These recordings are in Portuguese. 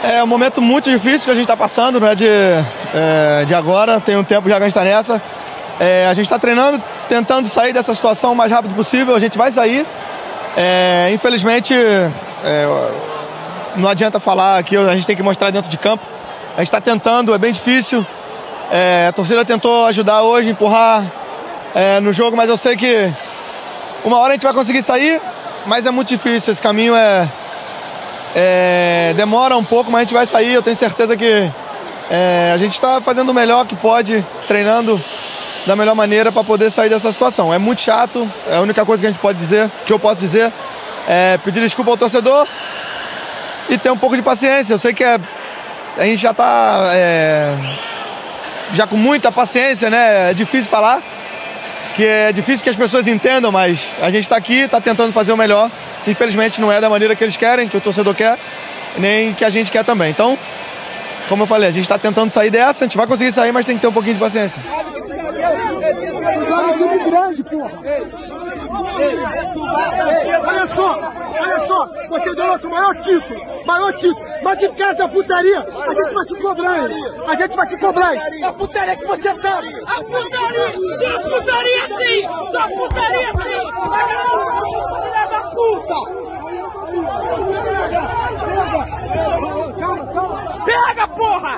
É um momento muito difícil que a gente está passando, não é de agora, tem um tempo já que a gente está nessa. A gente está treinando, tentando sair dessa situação o mais rápido possível, a gente vai sair. Infelizmente, não adianta falar que a gente tem que mostrar dentro de campo. A gente está tentando, é bem difícil. A torcida tentou ajudar hoje, empurrar no jogo, mas eu sei que uma hora a gente vai conseguir sair, mas é muito difícil. Esse caminho demora um pouco, mas a gente vai sair. Eu tenho certeza que a gente está fazendo o melhor que pode, treinando da melhor maneira para poder sair dessa situação. É muito chato, é a única coisa que a gente pode dizer, que eu posso dizer, é pedir desculpa ao torcedor e ter um pouco de paciência. Eu sei que a gente já está já com muita paciência, né? É difícil falar, que é difícil que as pessoas entendam, mas a gente está aqui, está tentando fazer o melhor. Infelizmente não é da maneira que eles querem, que o torcedor quer, nem que a gente quer também. Então, como eu falei, a gente está tentando sair dessa, a gente vai conseguir sair, mas tem que ter um pouquinho de paciência. Joga time grande, porra! Olha só, você deu nosso maior título, mas de casa putaria, a gente vai te cobrar, hein? A gente vai te cobrar, hein? A putaria que você tá! A putaria sim! Da putaria sim! Filha da puta! Pega, porra!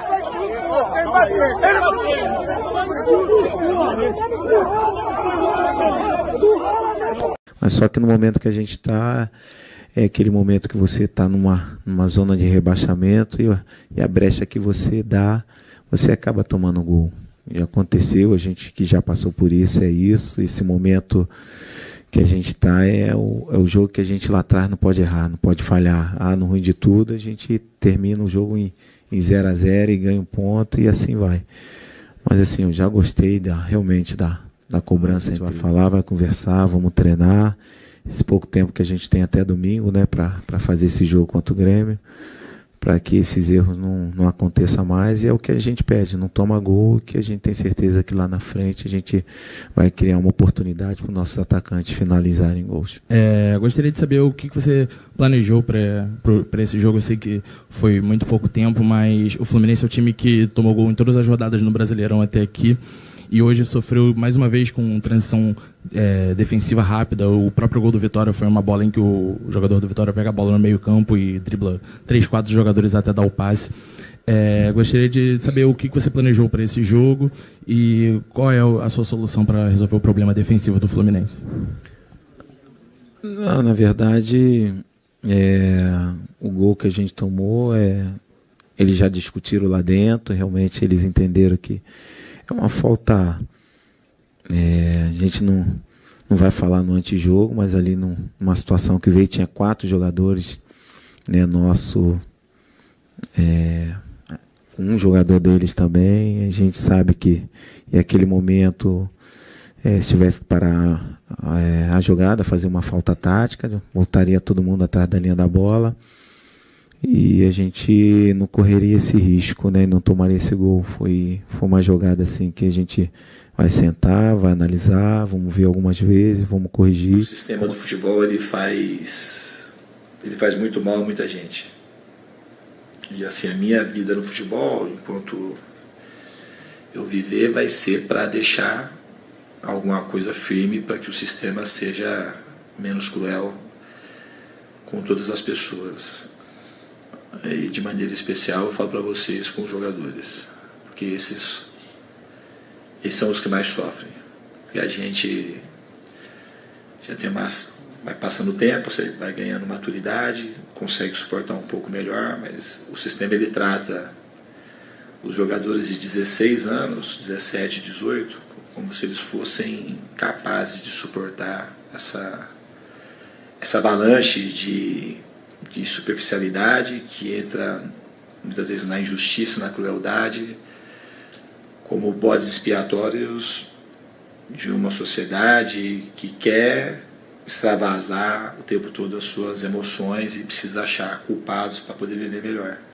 Mas só que no momento que a gente está, é aquele momento que você está numa zona de rebaixamento e a brecha que você dá, você acaba tomando gol. Já aconteceu, a gente que já passou por isso, é isso. Esse momento que a gente está é o jogo que a gente lá atrás não pode errar, não pode falhar. No ruim de tudo, a gente termina o jogo em 0-0 e ganha um ponto e assim vai. Mas assim, eu já gostei realmente da cobrança. A gente vai falar, vai conversar, vamos treinar. Esse pouco tempo que a gente tem até domingo, né, para fazer esse jogo contra o Grêmio, para que esses erros não aconteçam mais. E é o que a gente pede, não toma gol, que a gente tem certeza que lá na frente a gente vai criar uma oportunidade para os nossos atacantes finalizarem gols. Gostaria de saber o que você planejou para esse jogo. Eu sei que foi muito pouco tempo, mas o Fluminense é o time que tomou gol em todas as rodadas no Brasileirão até aqui. E hoje sofreu mais uma vez com transição defensiva rápida. O próprio gol do Vitória foi uma bola em que o jogador do Vitória pega a bola no meio campo e dribla 3, 4 jogadores até dar o passe. Gostaria de saber o que você planejou para esse jogo e qual é a sua solução para resolver o problema defensivo do Fluminense. Na verdade, o gol que a gente tomou, eles já discutiram lá dentro, realmente eles entenderam que é uma falta, a gente não vai falar no antijogo, mas ali numa situação que veio, tinha 4 jogadores, né, um jogador deles também, a gente sabe que em aquele momento, se tivesse que parar a jogada, fazer uma falta tática, voltaria todo mundo atrás da linha da bola, e a gente não correria esse risco, né, e não tomaria esse gol. Foi uma jogada assim que a gente vai sentar, vai analisar, vamos ver algumas vezes, vamos corrigir. O sistema do futebol ele faz muito mal a muita gente. E assim, a minha vida no futebol, enquanto eu viver, vai ser para deixar alguma coisa firme para que o sistema seja menos cruel com todas as pessoas. E de maneira especial eu falo para vocês, com os jogadores, porque esses são os que mais sofrem. Porque a gente já tem vai passando o tempo, você vai ganhando maturidade, consegue suportar um pouco melhor, mas o sistema ele trata os jogadores de 16 anos, 17, 18, como se eles fossem capazes de suportar essa avalanche de superficialidade que entra muitas vezes na injustiça, na crueldade, como bodes expiatórios de uma sociedade que quer extravasar o tempo todo as suas emoções e precisa achar culpados para poder viver melhor.